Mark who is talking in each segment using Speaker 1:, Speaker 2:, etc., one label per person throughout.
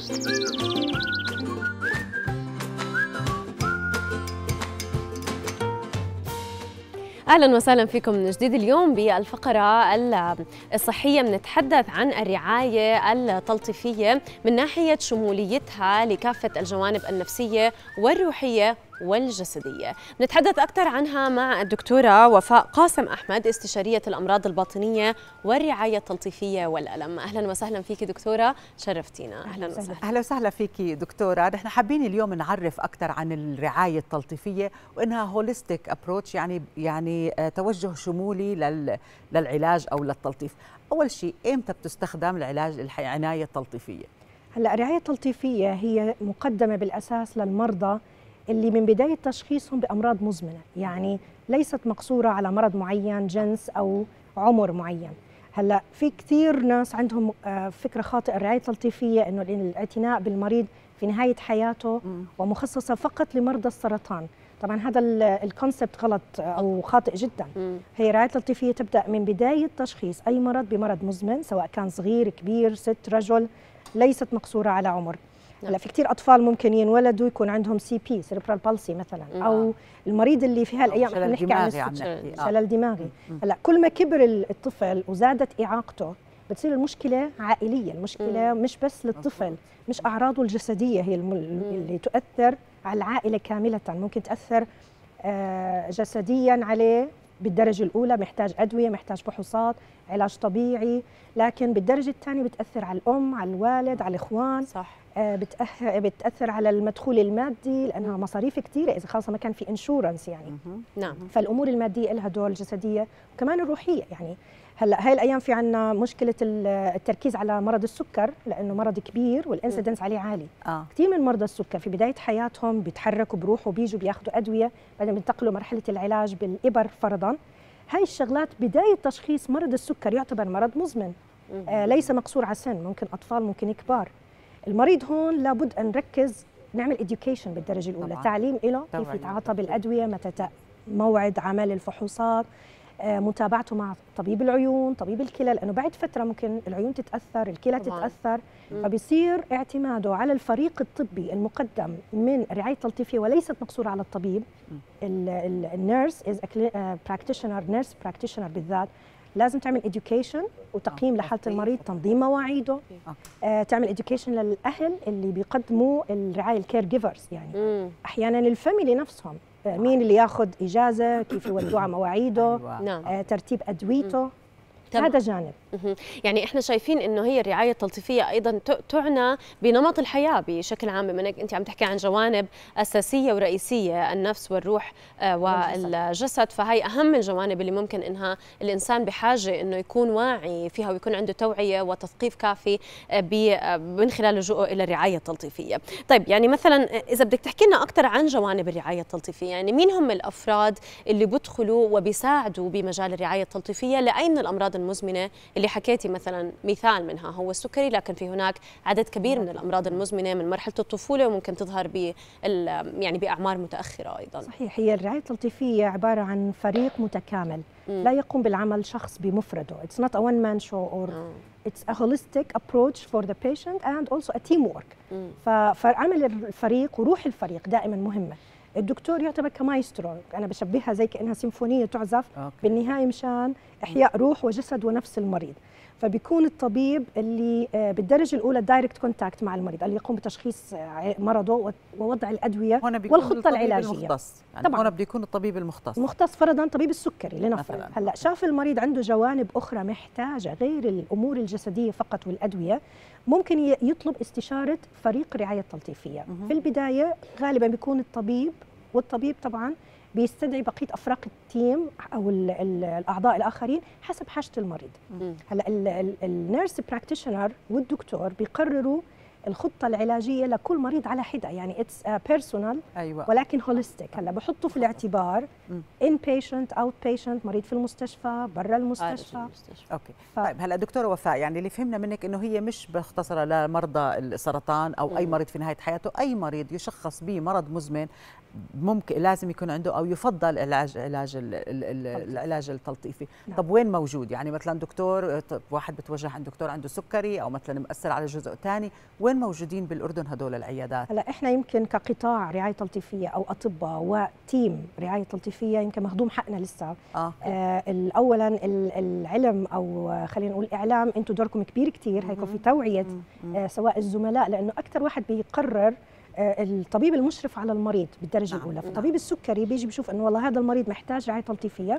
Speaker 1: أهلا وسهلا فيكم من جديد. اليوم بالفقرة الصحية بنتحدث عن الرعاية التلطيفية من ناحية شموليتها لكافة الجوانب النفسية والروحية والجسدية. نتحدث أكثر عنها مع الدكتورة وفاء قاسم أحمد، استشارية الأمراض الباطنية والرعاية التلطيفية والألم. أهلا وسهلا فيكي دكتورة، شرفتينا. أهلا وسهلا.
Speaker 2: أهلا وسهلا فيكي دكتورة. نحن حابين اليوم نعرف أكثر عن الرعاية التلطيفية وإنها هوليستيك أبروتش، يعني توجه شمولي للعلاج أو للتلطيف. أول شيء إمتى بتستخدم العناية التلطيفية؟
Speaker 3: هلا الرعاية التلطيفية هي مقدمة بالأساس للمرضى اللي من بداية تشخيصهم بأمراض مزمنة، يعني ليست مقصورة على مرض معين، جنس أو عمر معين. هلا في كثير ناس عندهم فكرة خاطئة. الرعاية التلطيفية إنه الاعتناء بالمريض في نهاية حياته ومخصصة فقط لمرضى السرطان. طبعا هذا الكونسبت غلط أو خاطئ جدا. هي الرعاية التلطيفية تبدأ من بداية تشخيص أي مرض بمرض مزمن، سواء كان صغير كبير ست رجل، ليست مقصورة على عمر. هلا في كثير اطفال ممكن ينولدوا يكون عندهم سي بي سيربرال بالسي مثلا، او المريض اللي في هالايام احنا بنحكي عن شلل دماغي. هلا كل ما كبر الطفل وزادت اعاقته بتصير المشكله عائليه، المشكله مش بس للطفل، مش اعراضه الجسديه هي اللي تؤثر على العائله كامله. ممكن تاثر جسديا عليه بالدرجه الاولى، محتاج ادويه، محتاج فحوصات، علاج طبيعي، لكن بالدرجه الثانيه بتاثر على الام، على الوالد، على الاخوان. صح. بتاثر على المدخول المادي لانها مصاريف كثيره اذا خاصه ما كان في انشورنس يعني.
Speaker 1: نعم.
Speaker 3: فالامور الماديه لها دور، الجسديه وكمان الروحيه. يعني هلا هاي الايام في عندنا مشكله التركيز على مرض السكر لانه مرض كبير والانسيدنس عليه عالي. كثير من مرضى السكر في بدايه حياتهم بيتحركوا بيروحوا بيجوا بياخذوا ادويه، بعدين بينتقلوا مرحله العلاج بالابر فرضا. هاي الشغلات بدايه تشخيص مرض السكر يعتبر مرض مزمن، ليس مقصور على سن، ممكن اطفال ممكن كبار. المريض هون لابد ان نركز، نعمل education بالدرجه الاولى، طبعا. تعليم له كيف يتعاطى بالادويه، متى موعد عمل الفحوصات، متابعته مع طبيب العيون، طبيب الكلى، لانه بعد فتره ممكن العيون تتاثر، الكلى تتاثر، فبيصير اعتماده على الفريق الطبي المقدم من الرعايه التلطيفيه وليست مقصوره على الطبيب. النيرس از براكتيشنر، نيرس براكتيشنر بالذات لازم تعمل education وتقييم لحالة المريض، تنظيم مواعيده، تعمل education للأهل اللي بيقدموا الرعاية الكير جيفرز. يعني أحيانا الفاميلي نفسهم، مين اللي ياخذ إجازة، كيف يودوه على مواعيده، ترتيب أدويته. هذا جانب.
Speaker 1: يعني احنا شايفين انه هي الرعايه التلطيفيه ايضا تعنى بنمط الحياه بشكل عام، بما انك انت عم تحكي عن جوانب اساسيه ورئيسيه، النفس والروح والجسد، فهي اهم الجوانب اللي ممكن انها الانسان بحاجه انه يكون واعي فيها ويكون عنده توعيه وتثقيف كافي من خلال لجوءه الى الرعايه التلطيفيه. طيب يعني مثلا اذا بدك تحكي لنا اكثر عن جوانب الرعايه التلطيفيه، يعني مين هم الافراد اللي بيدخلوا وبيساعدوا بمجال الرعايه التلطيفيه؟ لأين الامراض المزمنه اللي حكيتي مثلا مثال منها هو السكري، لكن في هناك عدد كبير من الامراض المزمنه من مرحله الطفوله وممكن تظهر يعني باعمار متاخره ايضا.
Speaker 3: صحيح. هي الرعايه التلطيفيه عباره عن فريق متكامل، لا يقوم بالعمل شخص بمفرده. It's not a one man show or it's a holistic approach for the patient and also a teamwork. فعمل الفريق وروح الفريق دائما مهمه. الدكتور يعتبر كمايسترو، انا بشبهها زي كانها سيمفونيه تعزف بالنهايه مشان احياء روح وجسد ونفس المريض. فبيكون الطبيب اللي بالدرجه الاولى دايركت كونتاكت مع المريض، اللي يقوم بتشخيص مرضه ووضع الادويه والخطه العلاجيه.
Speaker 2: يعني طبعا هون بده يكون الطبيب المختص
Speaker 3: فرضا طبيب السكري لنفرض. هلا شاف المريض عنده جوانب اخرى محتاجه غير الامور الجسديه فقط والادويه، ممكن يطلب استشاره فريق رعايه تلطيفيه. في البدايه غالبا بيكون الطبيب، والطبيب طبعا بيستدعي بقيه افراد التيم او الاعضاء الاخرين حسب حاجه المريض. هلا النيرس براكتيشنر والدكتور بيقرروا الخطه العلاجيه لكل مريض على حده، يعني اتس بيرسونال ولكن هوليستيك. هلا بحطوا في الاعتبار ان بيشنت اوت بيشنت، مريض في المستشفى، برا المستشفى.
Speaker 2: اوكي. طيب هلا دكتوره وفاء، يعني اللي فهمنا منك انه هي مش مختصره لمرضى السرطان او اي مريض في نهايه حياته، اي مريض يشخص به مرض مزمن ممكن لازم يكون عنده او يفضل العلاج التلطيفي. طب وين موجود؟ يعني مثلا دكتور، واحد بتوجه عند دكتور عنده سكري او مثلا مؤثر على جزء ثاني، وين وين موجودين بالاردن هدول العيادات؟
Speaker 3: هلا احنا يمكن كقطاع رعايه تلطيفيه او اطباء وتيم رعايه تلطيفيه يمكن مهضوم حقنا لسه. اولا العلم او خلينا نقول الاعلام، انتم دوركم كبير كثير هيكون في توعيه سواء الزملاء، لانه اكثر واحد بيقرر الطبيب المشرف على المريض بالدرجه الاولى. فطبيب السكري بيجي بيشوف انه والله هذا المريض محتاج رعايه تلطيفيه،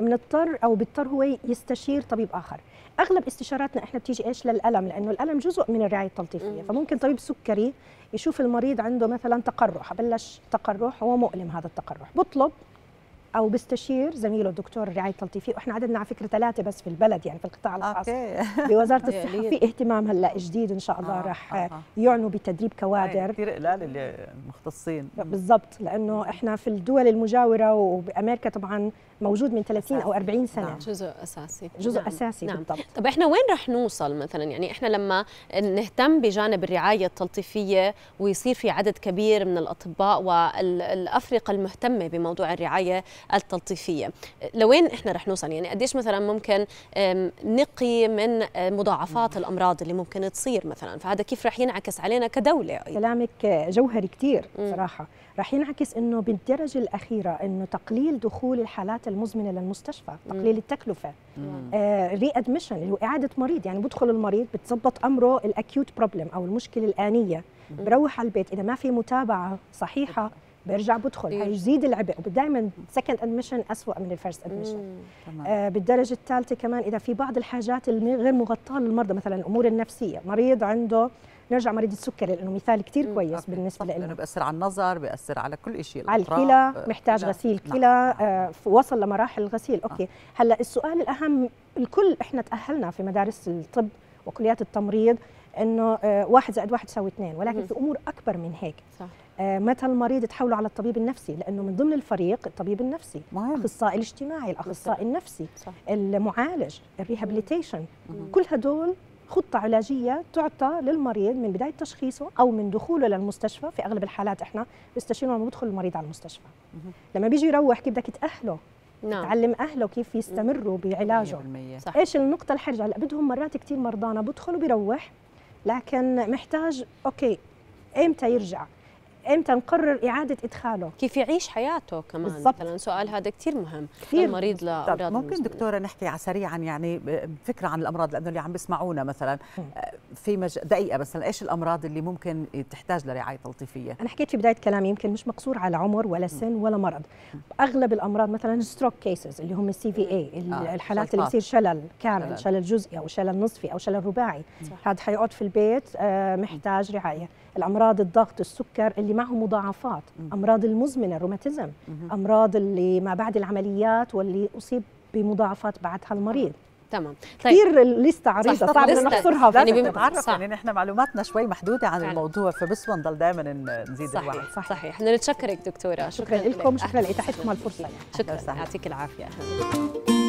Speaker 3: بيضطر هو يستشير طبيب اخر. اغلب استشاراتنا احنا بتيجي ايش؟ للالم، لانه الالم جزء من الرعايه التلطيفيه. فممكن طبيب سكري يشوف المريض عنده مثلا تقرح، بلش تقرح هو مؤلم، هذا التقرح بطلب او بيستشير زميله الدكتور الرعايه التلطيفيه. واحنا عددنا على فكره 3 بس في البلد، يعني في القطاع الخاص بوزاره الصحه. في اهتمام هلا جديد ان شاء الله راح يعنوا بتدريب كوادر
Speaker 2: كثير قلال اللي مختصين
Speaker 3: بالضبط، لانه احنا في الدول المجاوره وبامريكا طبعا موجود من 30 او 40 سنه.
Speaker 1: جزء اساسي،
Speaker 3: جزء اساسي. بالضبط.
Speaker 1: طب احنا وين رح نوصل مثلا؟ يعني احنا لما نهتم بجانب الرعايه التلطيفيه ويصير في عدد كبير من الاطباء والافرقه المهتمه بموضوع الرعايه التلطيفيه، لوين احنا رح نوصل؟ يعني قديش مثلا ممكن نقي من مضاعفات الامراض اللي ممكن تصير مثلا؟ فهذا كيف رح ينعكس علينا كدوله أيضا؟
Speaker 3: كلامك جوهري كثير صراحه. رح ينعكس انه بالدرجه الاخيره انه تقليل دخول الحالات المزمنه للمستشفى، تقليل التكلفه، ري ادميشن اللي هو اعاده مريض. يعني بدخل المريض بتزبط امره الاكيوت بروبلم او المشكله الانيه، بروح على البيت، اذا ما في متابعه صحيحه برجع بدخل، هيزيد العبء. ودائما سكند ادميشن اسوء من الفيرست ادميشن. بالدرجه الثالثه كمان اذا في بعض الحاجات غير مغطاه للمرضى، مثلا الامور النفسيه، مريض عنده، نرجع مريض السكري لانه مثال كثير كويس بالنسبه لنا،
Speaker 2: بيأثر على النظر، بيأثر على كل شيء،
Speaker 3: على الكلى، محتاج غسيل كلى، وصل لمراحل الغسيل. اوكي، هلا السؤال الاهم، الكل احنا تأهلنا في مدارس الطب وكليات التمريض انه 1 زائد 1 يساوي 2، ولكن في امور اكبر من هيك. صح. متى المريض تحوله على الطبيب النفسي، لانه من ضمن الفريق الطبيب النفسي، الاخصائي الاجتماعي، الاخصائي النفسي، صح. المعالج، الريهابيليتيشن، كل هدول خطة علاجية تعطى للمريض من بداية تشخيصه أو من دخوله للمستشفى. في أغلب الحالات إحنا بنستشيره لما بدخل المريض على المستشفى. لما بيجي يروح كيف بدك تأهله، تعلم أهله كيف يستمروا بعلاجه. إيش النقطة الحرجة؟ هلا بدهم مرات كتير مرضانا بدخل وبيروح، لكن محتاج أوكي إمتى يرجع؟ امتى نقرر اعاده ادخاله؟
Speaker 1: كيف يعيش حياته كمان.
Speaker 3: بالزبط.
Speaker 1: مثلا سؤال هذا كثير مهم للمريض لامراض
Speaker 2: ممكن المزمنة. دكتوره نحكي سريعا يعني فكره عن الامراض، لانه اللي عم بيسمعونا مثلا في دقيقه مثلا، ايش الامراض اللي ممكن تحتاج لرعايه تلطيفيه؟
Speaker 3: انا حكيت في بدايه كلامي يمكن مش مقصور على عمر ولا سن ولا مرض. اغلب الامراض مثلا ستروك كيسز اللي هم السي في اي، الحالات اللي بيصير شلل كامل، شلل جزئي او شلل نصفي او شلل رباعي، هذا حيقعد في البيت محتاج رعايه. الامراض الضغط، السكر اللي معه مضاعفات، امراض المزمنه، الروماتيزم، امراض اللي ما بعد العمليات واللي اصيب بمضاعفات بعدها المريض.
Speaker 1: تمام.
Speaker 3: طيب. كثير الليسته عريضه، صعب نحصرها.
Speaker 2: يعني بنتعرف يعني احنا معلوماتنا شوي محدوده عن الموضوع، فبس نضل دائما نزيد الوعي.
Speaker 1: صحيح. بدنا نتشكرك دكتوره،
Speaker 3: شكرا لكم، شكرا لاتاحتكم هالفرصه.
Speaker 1: شكرا، يعطيك العافيه.